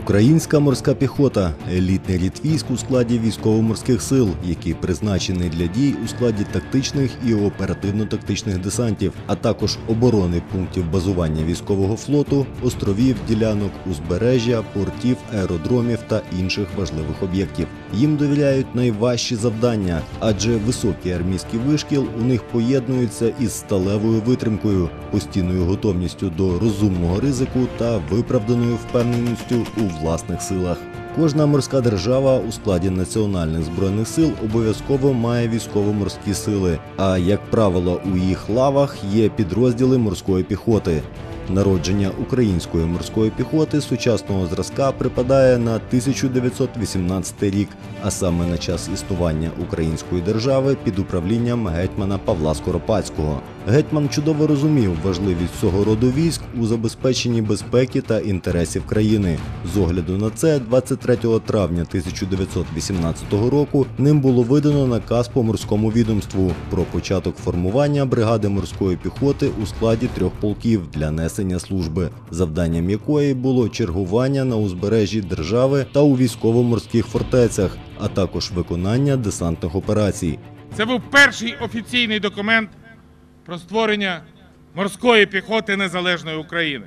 Українська морська піхота – елітний рід військ у складі військово-морських сил, який призначений для дій у складі тактичних і оперативно-тактичних десантів, а також оборони пунктів базування військового флоту, островів, ділянок узбережжя, портів, аеродромів та інших важливих об'єктів. Їм довіряють найважчі завдання, адже високий армійський вишкіл у них поєднується із сталевою витримкою, постійною готовністю до розумного ризику та виправданою впевненістю у власних силах. Кожна морська держава у складі національних збройних сил обов'язково має військово-морські сили, а, як правило, у їх лавах є підрозділи морської піхоти. Народження української морської піхоти сучасного зразка припадає на 1918 рік, а саме на час існування української держави під управлінням гетьмана Павла Скоропадського. Гетьман чудово розумів важливість цього роду військ у забезпеченні безпеки та інтересів країни. З огляду на це, 23 травня 1918 року ним було видано наказ по морському відомству про початок формування бригади морської піхоти у складі 3 полків для несення служби, завданням якої було чергування на узбережжі держави та у військово-морських фортецях, а також виконання десантних операцій. Це був перший офіційний документ про створення морської піхоти незалежної України.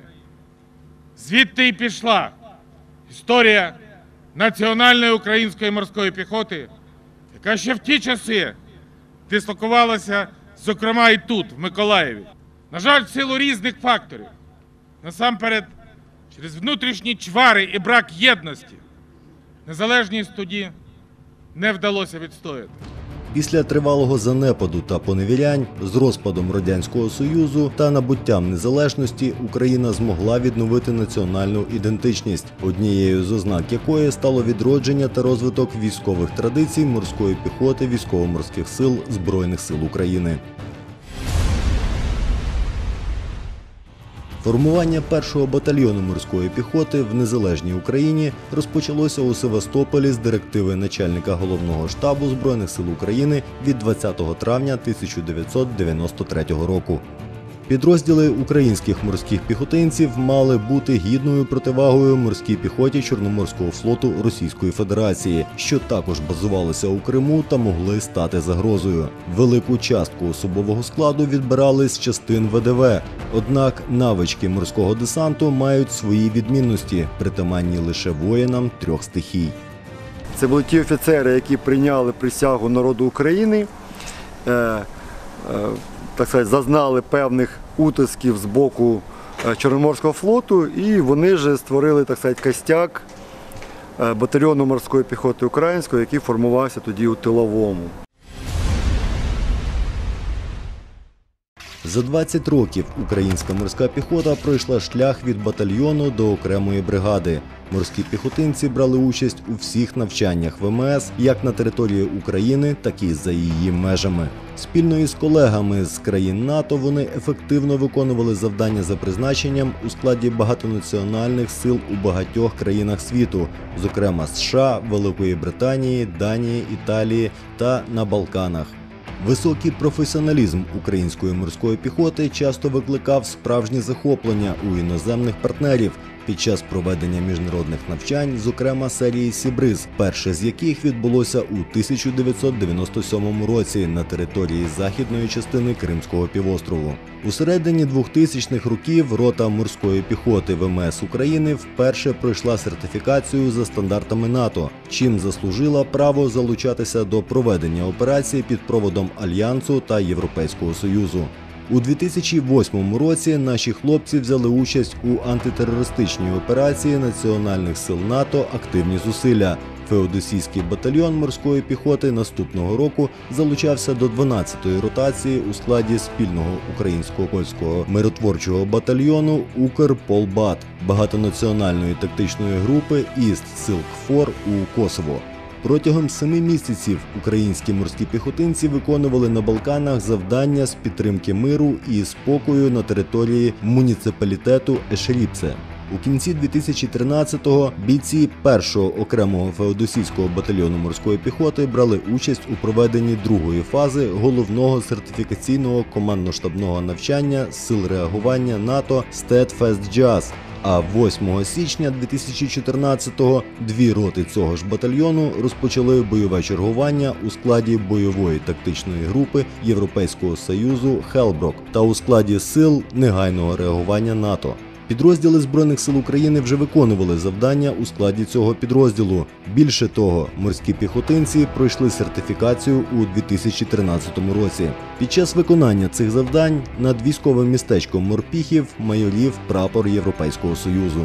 Звідти й пішла історія національної української морської піхоти, яка ще в ті часи дислокувалася, зокрема і тут, в Миколаєві. На жаль, в силу різних факторів, насамперед через внутрішні чвари і брак єдності, незалежність тоді не вдалося відстояти. Після тривалого занепаду та поневірянь, з розпадом Радянського Союзу та набуттям незалежності Україна змогла відновити національну ідентичність, однією з ознак якої стало відродження та розвиток військових традицій морської піхоти військово-морських сил Збройних сил України. Формування 1-го батальйону морської піхоти в незалежній Україні розпочалося у Севастополі з директиви начальника Головного штабу Збройних сил України від 20 травня 1993 року. Підрозділи українських морських піхотинців мали бути гідною противагою морській піхоті Чорноморського флоту Російської Федерації, що також базувалися у Криму та могли стати загрозою. Велику частку особового складу відбирали з частин ВДВ, однак навички морського десанту мають свої відмінності, притаманні лише воїнам 3 стихій. Це були ті офіцери, які прийняли присягу народу України, так сказати, зазнали певних утисків з боку Чорноморського флоту, і вони ж створили, так сказати, костяк батальйону морської піхоти української, який формувався тоді у тиловому. За 20 років українська морська піхота пройшла шлях від батальйону до окремої бригади. Морські піхотинці брали участь у всіх навчаннях ВМС як на території України, так і за її межами. Спільно із колегами з країн НАТО вони ефективно виконували завдання за призначенням у складі багатонаціональних сил у багатьох країнах світу, зокрема США, Великої Британії, Данії, Італії та на Балканах. Високий професіоналізм української морської піхоти часто викликав справжнє захоплення у іноземних партнерів під час проведення міжнародних навчань, зокрема серії «Сібриз», перше з яких відбулося у 1997 році на території західної частини Кримського півострову. У середині 2000-х років рота морської піхоти ВМС України вперше пройшла сертифікацію за стандартами НАТО, чим заслужила право залучатися до проведення операцій під проводом Альянсу та Європейського Союзу. У 2008 році наші хлопці взяли участь у антитерористичній операції Національних сил НАТО «Активні зусилля». Феодосійський батальйон морської піхоти наступного року залучався до 12-ї ротації у складі спільного українсько-польського миротворчого батальйону «Укрполбат» багатонаціональної тактичної групи «Іст Силк-4» у Косово. Протягом 7 місяців українські морські піхотинці виконували на Балканах завдання з підтримки миру і спокою на території муніципалітету Ешеріпце. У кінці 2013-го бійці 1-го окремого феодосійського батальйону морської піхоти брали участь у проведенні 2-ї фази головного сертифікаційного командно-штабного навчання Сил реагування НАТО Steadfast JAS, А 8 січня 2014-го дві роти цього ж батальйону розпочали бойове чергування у складі бойової тактичної групи Європейського Союзу «Хелброк» та у складі сил негайного реагування НАТО. Підрозділи Збройних сил України вже виконували завдання у складі цього підрозділу. Більше того, морські піхотинці пройшли сертифікацію у 2013 році. Під час виконання цих завдань над військовим містечком Морпіхів майорів прапор Європейського Союзу.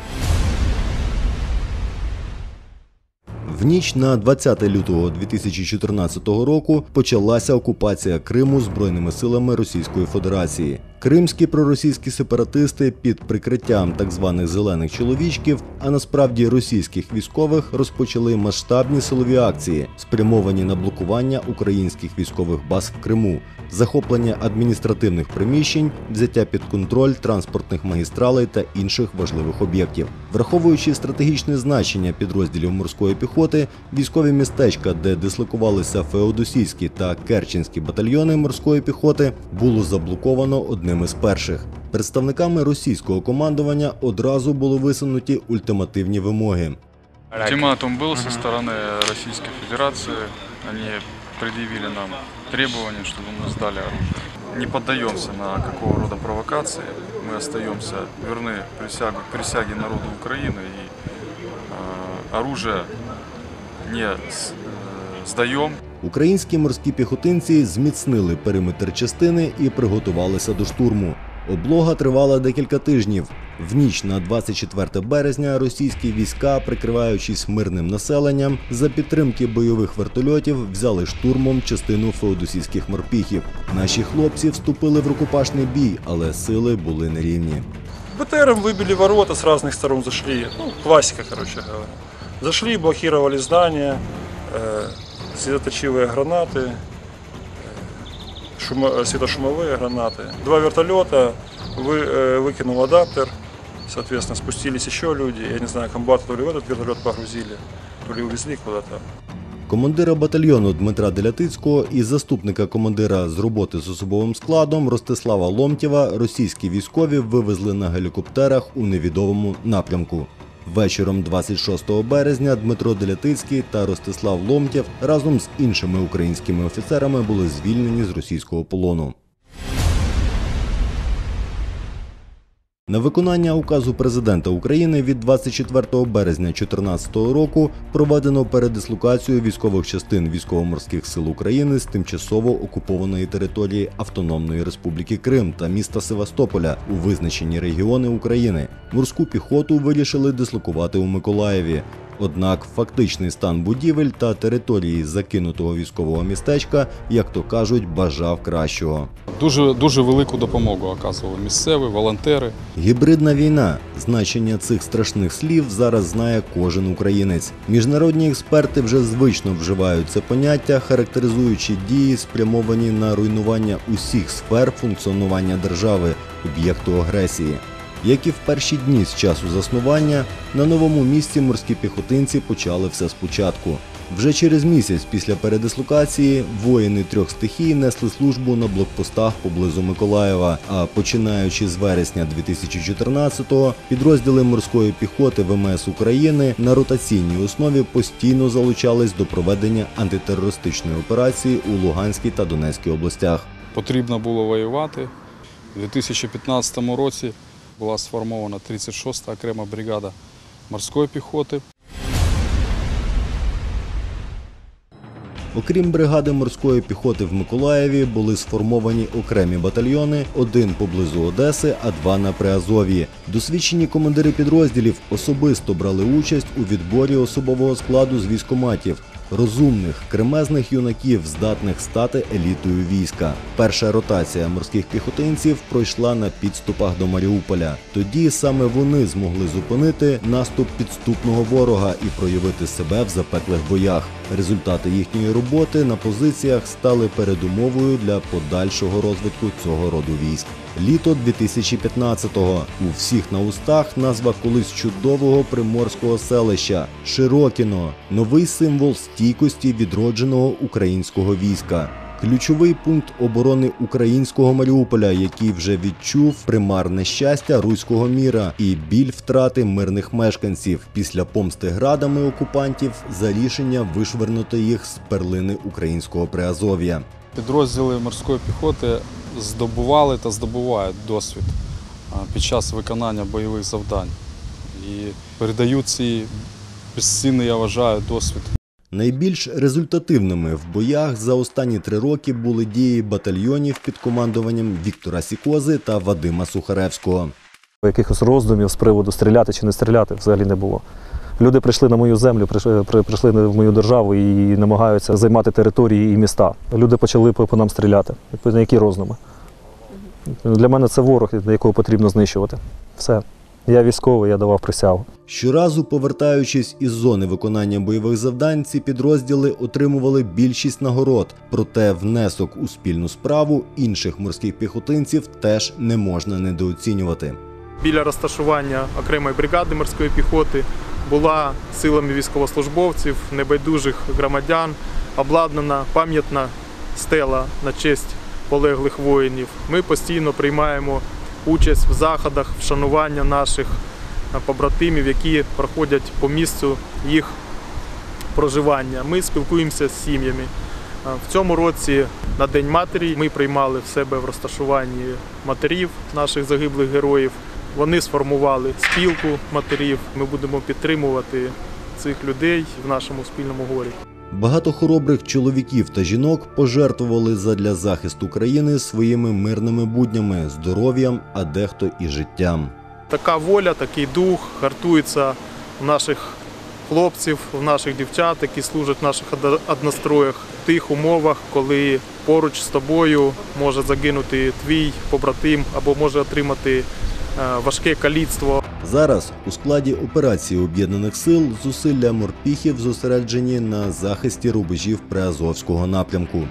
В ніч на 20 лютого 2014 року почалася окупація Криму Збройними силами Російської Федерації. Кримські проросійські сепаратисти під прикриттям так званих «зелених чоловічків», а насправді російських військових, розпочали масштабні силові акції, спрямовані на блокування українських військових баз в Криму, захоплення адміністративних приміщень, взяття під контроль транспортних магістралей та інших важливих об'єктів. Враховуючи стратегічне значення підрозділів морської піхоти, військові містечка, де дислокувалися Феодосійські та Керченські батальйони морської піхоти, було заблоковано одним із перших. Представниками російського командування одразу були висунуті ультимативні вимоги. Ультиматум был со стороны Российской Федерации. Они предъявили нам требования, чтобы мы сдали оружие. Не поддаемся на какого рода провокации. Мы остаемся верны присяге народу Украины и оружие не сдаем. Українські морські піхотинці зміцнили периметр частини і приготувалися до штурму. Облога тривала декілька тижнів. В ніч на 24 березня російські війська, прикриваючись мирним населенням, за підтримки бойових вертольотів взяли штурмом частину феодосійських морпіхів. Наші хлопці вступили в рукопашний бій, але сили були нерівні. БТРом выбили ворота, с разных сторон зашли. Классика, короче говоря. Зашли, блокировали здания, светоточивые гранаты, светошумовые гранаты. Два вертолета, выкинул адаптер, соответственно, спустились еще люди. Я не знаю, комбата то ли в этот вертолет погрузили, то ли увезли куда-то. Командира батальйону Дмитра Делятицького і заступника командира з роботи з особовим складом Ростислава Ломтєва російські військові вивезли на гелікоптерах у невідомому напрямку. Вечором 26 березня Дмитро Делятицький та Ростислав Ломтєв разом з іншими українськими офіцерами були звільнені з російського полону. На виконання указу президента України від 24 березня 2014 року проведено передислокацію військових частин Військово-морських сил України з тимчасово окупованої території Автономної Республіки Крим та міста Севастополя у визначені регіони України. Морську піхоту вирішили дислокувати у Миколаєві. Однак фактичний стан будівель та території закинутого військового містечка, як то кажуть, бажав кращого. Дуже велику допомогу оказували місцеві, волонтери. Гібридна війна. Значення цих страшних слів зараз знає кожен українець. Міжнародні експерти вже звично вживають це поняття, характеризуючи дії, спрямовані на руйнування усіх сфер функціонування держави, об'єкту агресії. Як і в перші дні з часу заснування, на новому місці морські піхотинці почали все спочатку. Вже через місяць після передислокації воїни трьох стихій несли службу на блокпостах поблизу Миколаєва, а починаючи з вересня 2014-го підрозділи морської піхоти ВМС України на ротаційній основі постійно залучались до проведення антитерористичної операції у Луганській та Донецькій областях. Потрібно було воювати. У 2015 році була сформована 36-та окрема бригада морської піхоти. Окрім бригади морської піхоти в Миколаєві, були сформовані окремі батальйони, один поблизу Одеси, а два на Приазов'ї. Досвідчені командири підрозділів особисто брали участь у відборі особового складу з військкоматів. Розумних, кремезних юнаків, здатних стати елітою війська. Перша ротація морських піхотинців пройшла на підступах до Маріуполя. Тоді саме вони змогли зупинити наступ підступного ворога і проявити себе в запеклих боях. Результати їхньої роботи на позиціях стали передумовою для подальшого розвитку цього роду військ. Літо 2015-го. У всіх на устах назва колись чудового приморського селища – Широкіно. Новий символ стійкості відродженого українського війська. ключовий пункт оборони українського Маріуполя, який вже відчув примарне щастя руського міра і біль втрати мирних мешканців після помсти градами окупантів за рішення вишвернути їх з перлини українського Приазов'я. Підрозділи морської піхоти здобували та здобувають досвід під час виконання бойових завдань. І передають цей безцінний, я вважаю, досвід. Найбільш результативними в боях за останні 3 роки були дії батальйонів під командуванням Віктора Сікози та Вадима Сухаревського. Якихось роздумів з приводу стріляти чи не стріляти взагалі не було. Люди прийшли на мою землю, прийшли в мою державу і намагаються займати території і міста. Люди почали по нам стріляти. На які роздуми? Для мене це ворог, якого потрібно знищувати. Все. Я військовий, я давав присягу. Щоразу, повертаючись із зони виконання бойових завдань, ці підрозділи отримували більшість нагород. Проте внесок у спільну справу інших морських піхотинців теж не можна недооцінювати. Біля розташування окремої бригади морської піхоти була силами військовослужбовців, небайдужих громадян, обладнана пам'ятна стела на честь полеглих воїнів. Ми постійно приймаємо участь в заходах вшанування наших побратимів, які проходять по місцю їх проживання. Ми спілкуємося з сім'ями. В цьому році на День матері ми приймали в себе в розташуванні матерів наших загиблих героїв. Вони сформували спілку матерів. Ми будемо підтримувати цих людей в нашому спільному горі. Багато хоробрих чоловіків та жінок пожертвували задля захисту країни своїми мирними буднями, здоров'ям, а дехто і життям. Така воля, такий дух гартується в наших хлопців, в наших дівчат, які служать в наших одностроях. В тих умовах, коли поруч з тобою може загинути твій побратим або може отримати важке каліцтво. Зараз у складі операції Об'єднаних сил зусилля морпіхів зосереджені на захисті рубежів Приазовського напрямку.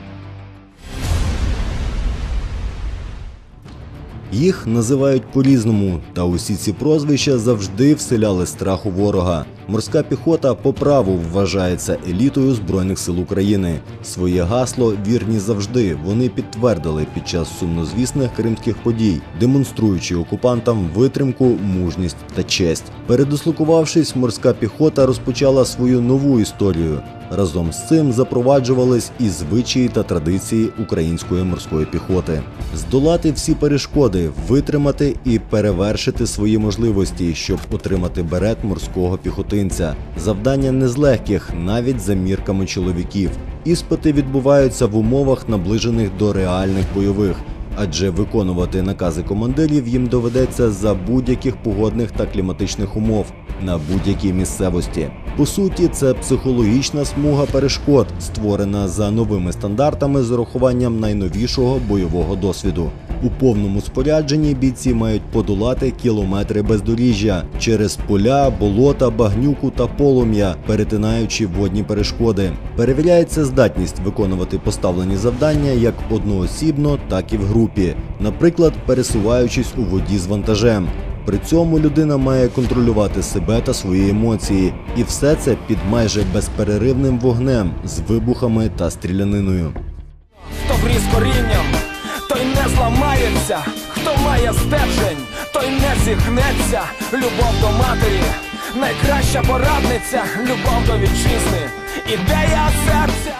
Їх називають по-різному, та усі ці прозвища завжди вселяли страх у ворога. Морська піхота по праву вважається елітою Збройних сил України. Своє гасло «Вірні завжди» вони підтвердили під час сумнозвісних кримських подій, демонструючи окупантам витримку, мужність та честь. Передислокувавшись, морська піхота розпочала свою нову історію. Разом з цим запроваджувались і звичаї та традиції української морської піхоти. Здолати всі перешкоди, витримати і перевершити свої можливості, щоб отримати берет морського піхотинця. Завдання не з легких, навіть за мірками чоловіків. Іспити відбуваються в умовах, наближених до реальних бойових. Адже виконувати накази командирів їм доведеться за будь-яких погодних та кліматичних умов, на будь-якій місцевості. По суті, це психологічна смуга перешкод, створена за новими стандартами з урахуванням найновішого бойового досвіду. У повному спорядженні бійці мають подолати кілометри бездоріжжя через поля, болота, багнюку та полум'я, перетинаючи водні перешкоди. Перевіряється здатність виконувати поставлені завдання як одноосібно, так і в групі, наприклад, пересуваючись у воді з вантажем. При цьому людина має контролювати себе та свої емоції. І все це під майже безперервним вогнем з вибухами та стріляниною. Хто вріс корінням, той не зламається. Хто має стержень, той не зігнеться. Любов до матері – найкраща порадниця. Любов до вітчизни – ідея серця.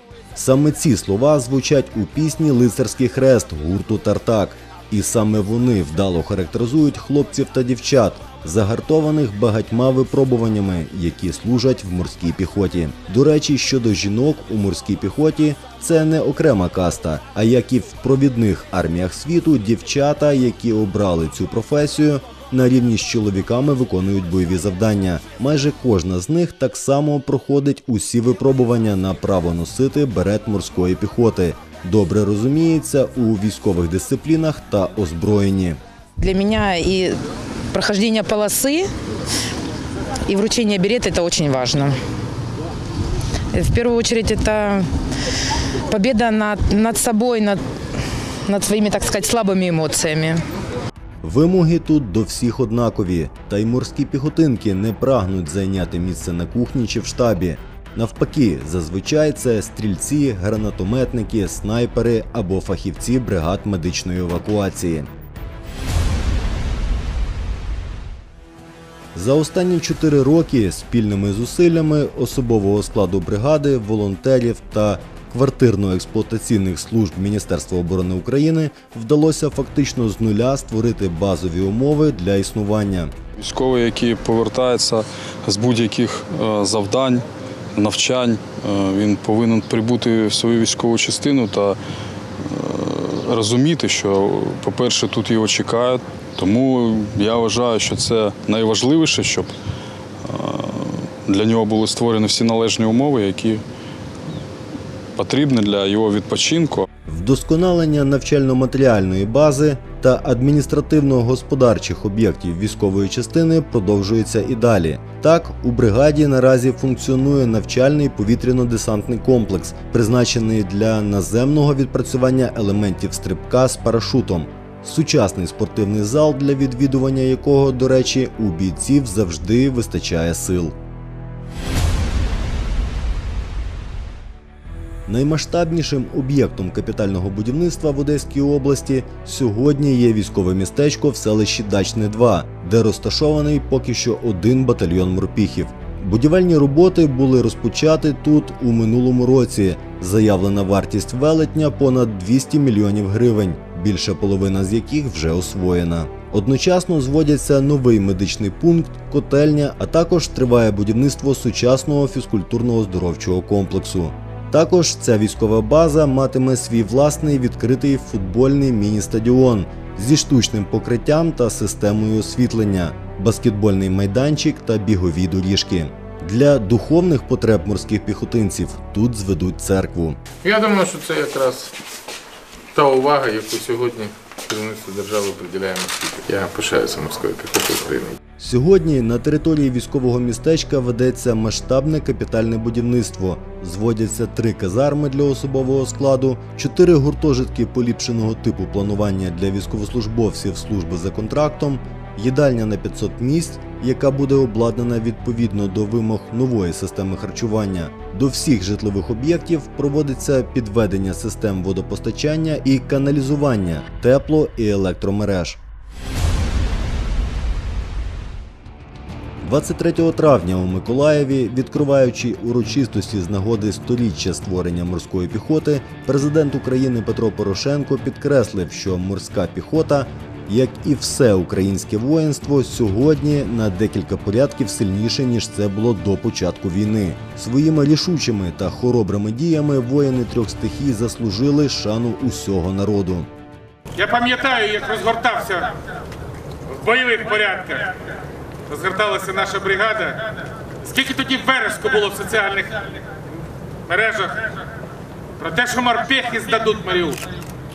Саме ці слова звучать у пісні «Лицарський хрест» гурту «Тартак». І саме вони вдало характеризують хлопців та дівчат, загартованих багатьма випробуваннями, які служать в морській піхоті. До речі, щодо жінок у морській піхоті – це не окрема каста, а як і в провідних арміях світу, дівчата, які обрали цю професію, на рівні з чоловіками виконують бойові завдання. Майже кожна з них так само проходить усі випробування на право носити берет морської піхоти. Добре розуміється у військових дисциплінах та озброєнні. Для мене і прохождение полосы, и вручение берета – это очень важно. В первую очередь, это победа над собой, над своими, так сказать, слабыми эмоциями. Вимоги тут до всіх однакові, та й морські піхотинки не прагнуть зайняти місце на кухні чи в штабі. Навпаки, зазвичай це стрільці, гранатометники, снайпери або фахівці бригад медичної евакуації. За останні 4 роки спільними зусиллями особового складу бригади, волонтерів та квартирно-експлуатаційних служб Міністерства оборони України вдалося фактично з нуля створити базові умови для існування. Військовий, який повертається з будь-яких завдань, навчань, він повинен прибути в свою військову частину та розуміти, що, по-перше, тут його чекають. Тому я вважаю, що це найважливіше, щоб для нього були створені всі належні умови, які потрібні для його відпочинку. Вдосконалення навчально-матеріальної бази та адміністративно-господарчих об'єктів військової частини продовжується і далі. Так, у бригаді наразі функціонує навчальний повітряно-десантний комплекс, призначений для наземного відпрацювання елементів стрибка з парашутом. Сучасний спортивний зал, для відвідування якого, до речі, у бійців завжди вистачає сил. Наймасштабнішим об'єктом капітального будівництва в Одеській області сьогодні є військове містечко в селищі Дачне-2, де розташований поки що один батальйон морпіхів. Будівельні роботи були розпочаті тут у минулому році. Заявлена вартість велетня – понад 200 мільйонів гривень, більша половина з яких вже освоєна. Одночасно зводяться новий медичний пункт, котельня, а також триває будівництво сучасного фізкультурно-оздоровчого комплексу. Також ця військова база матиме свій власний відкритий футбольний міні-стадіон зі штучним покриттям та системою освітлення, баскетбольний майданчик та бігові доріжки. Для духовних потреб морських піхотинців тут зведуть церкву. Я думаю, що це якраз та увага, яку сьогодні керівництво держави приділяє морській. Я пишаюся морською піхотою України. Сьогодні на території військового містечка ведеться масштабне капітальне будівництво. Зводяться 3 казарми для особового складу, 4 гуртожитки поліпшеного типу планування для військовослужбовців служби за контрактом, їдальня на 500 місць, яка буде обладнана відповідно до вимог нової системи харчування. До всіх житлових об'єктів проводиться підведення систем водопостачання і каналізування, тепло- і електромереж. 23 травня у Миколаєві, відкриваючи урочистості з нагоди 100-річчя створення морської піхоти, президент України Петро Порошенко підкреслив, що морська піхота, як і все українське воїнство, сьогодні на декілька порядків сильніше, ніж це було до початку війни. Своїми рішучими та хоробрими діями воїни 3 стихій заслужили шану усього народу. Я пам'ятаю, як розгортався в бойових порядках. Розгорталася наша бригада. Скільки тоді вереску було в соціальних мережах про те, що морпехи здадуть Маріуполь.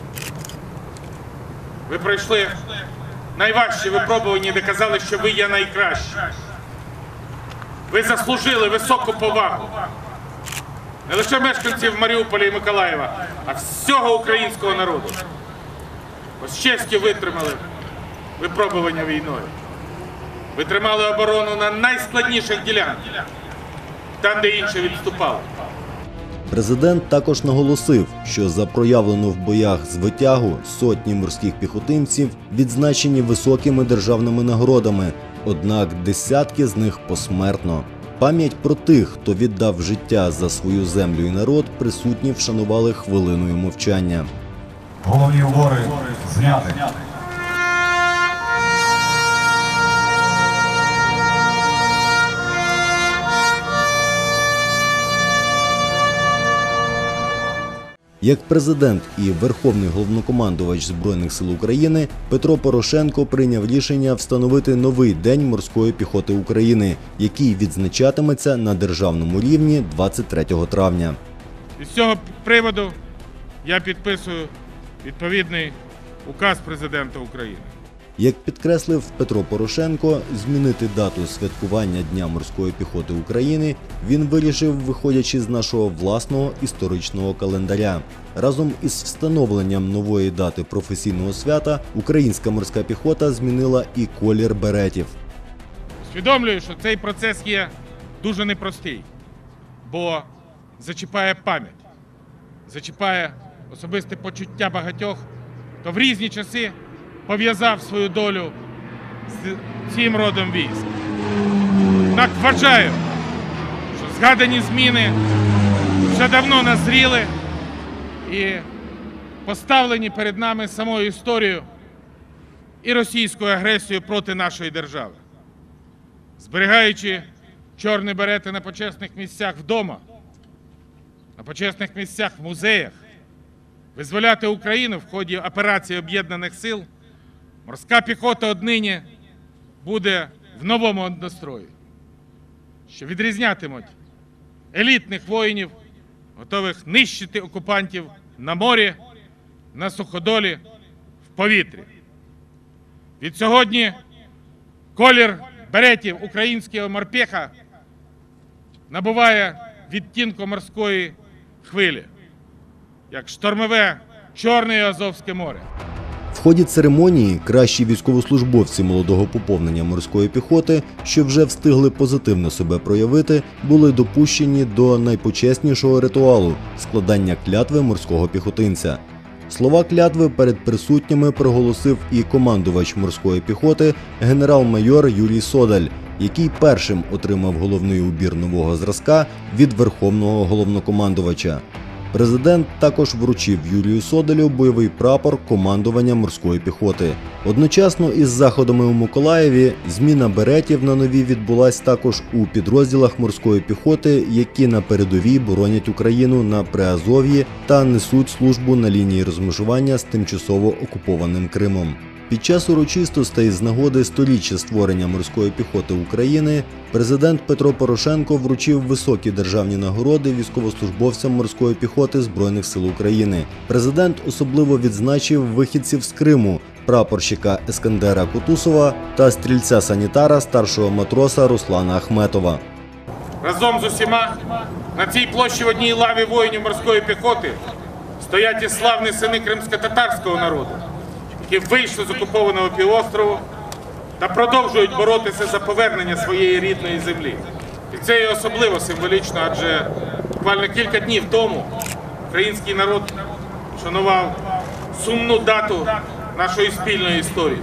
Ви пройшли найважчі випробування і доказали, що ви є найкращі. Ви заслужили високу повагу не лише мешканців Маріуполя і Миколаєва, а всього українського народу. Бо з честю витримали випробування війною. Ви тримали оборону на найскладніших ділянках, там, де інші відступали. Президент також наголосив, що за проявлену в боях звитягу сотні морських піхотинців відзначені високими державними нагородами, однак десятки з них посмертно. Пам'ять про тих, хто віддав життя за свою землю і народ, присутні вшанували хвилиною мовчання. Головні убори зняти. Як президент і верховний головнокомандувач Збройних сил України, Петро Порошенко прийняв рішення встановити новий День морської піхоти України, який відзначатиметься на державному рівні 23 травня. Із цього приводу я підписую відповідний указ президента України. Як підкреслив Петро Порошенко, змінити дату святкування Дня морської піхоти України він вирішив, виходячи з нашого власного історичного календаря. Разом із встановленням нової дати професійного свята українська морська піхота змінила і колір беретів. Усвідомлюю, що цей процес є дуже непростий. бо зачіпає пам'ять, зачіпає особисте почуття багатьох, хто в різні часи пов'язав свою долю з цим родом військ. Так вважаю, що згадані зміни вже давно назріли і поставлені перед нами самою історією і російською агресією проти нашої держави. Зберігаючи чорні берети на почесних місцях вдома, на почесних місцях в музеях, визволяти Україну в ході операції Об'єднаних сил, морська піхота однині буде в новому однострої, що відрізнятимуть елітних воїнів, готових нищити окупантів на морі, на суходолі, в повітрі. Відсьогодні колір беретів українського морпеха набуває відтінку морської хвилі, як штормове Чорне і Азовське море. В ході церемонії кращі військовослужбовці молодого поповнення морської піхоти, що вже встигли позитивно себе проявити, були допущені до найпочеснішого ритуалу – складання клятви морського піхотинця. Слова клятви перед присутніми проголосив і командувач морської піхоти генерал-майор Юрій Содаль, який першим отримав головний убір нового зразка від Верховного головнокомандувача. Президент також вручив Юрію Содалю бойовий прапор командування морської піхоти. Одночасно із заходами у Миколаєві зміна беретів на нові відбулась також у підрозділах морської піхоти, які на передовій боронять Україну на Приазов'ї та несуть службу на лінії розмежування з тимчасово окупованим Кримом. Під час урочистостей з нагоди 100-річчя створення морської піхоти України президент Петро Порошенко вручив високі державні нагороди військовослужбовцям морської піхоти Збройних сил України. Президент особливо відзначив вихідців з Криму, прапорщика Ескандера Кутусова та стрільця-санітара старшого матроса Руслана Ахметова. Разом з усіма на цій площі в одній лаві воїнів морської піхоти стоять і славні сини кримсько-татарського народу, які вийшли з окупованого півострову та продовжують боротися за повернення своєї рідної землі. І це є особливо символічно, адже буквально кілька днів тому український народ шанував сумну дату нашої спільної історії.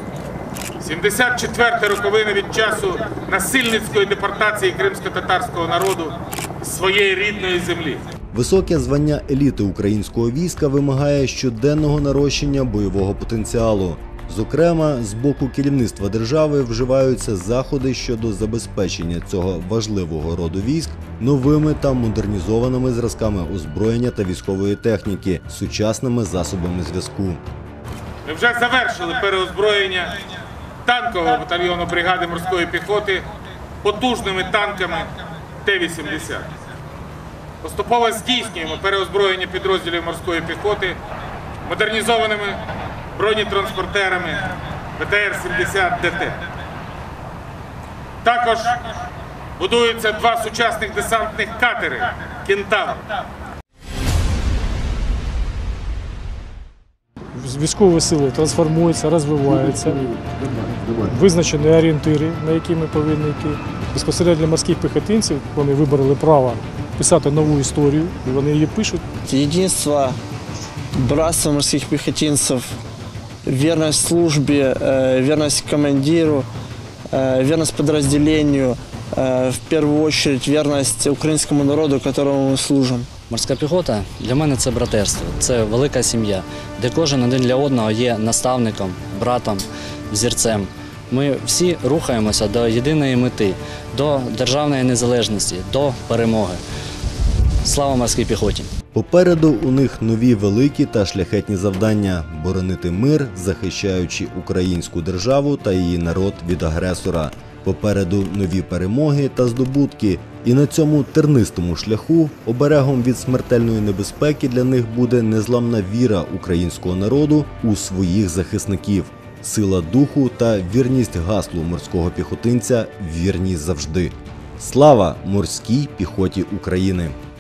74-та роковина від часу насильницької депортації кримсько-татарського народу з своєї рідної землі. Високе звання еліти українського війська вимагає щоденного нарощення бойового потенціалу. Зокрема, з боку керівництва держави вживаються заходи щодо забезпечення цього важливого роду військ новими та модернізованими зразками озброєння та військової техніки, сучасними засобами зв'язку. Ми вже завершили переозброєння танкового батальйону бригади морської піхоти потужними танками Т-80. Поступово здійснюємо переозброєння підрозділів морської піхоти модернізованими бронетранспортерами БТР-70ДТ. Також будуються 2 сучасних десантних катери «Кентавр». Військові сили трансформуються, розвиваються, визначені орієнтири, на які ми повинні йти. Безпосередньо для морських піхотинців вони вибрали право писати нову історію, і вони її пишуть. Єдинство, братство морських піхотинців, вірність службі, вірність командиру, вірність підрозділенню, в першу чергу вірність українському народу, якому ми служимо. Морська піхота для мене це братерство, це велика сім'я, де кожен один для одного є наставником, братом, взірцем. Ми всі рухаємося до єдиної мети, до державної незалежності, до перемоги. Слава морській піхоті! Попереду у них нові великі та шляхетні завдання – боронити мир, захищаючи українську державу та її народ від агресора. Попереду нові перемоги та здобутки. І на цьому тернистому шляху оберегом від смертельної небезпеки для них буде незламна віра українського народу у своїх захисників. Сила духу та вірність гаслу морського піхотинця «Вірність завжди». Слава морській піхоті України!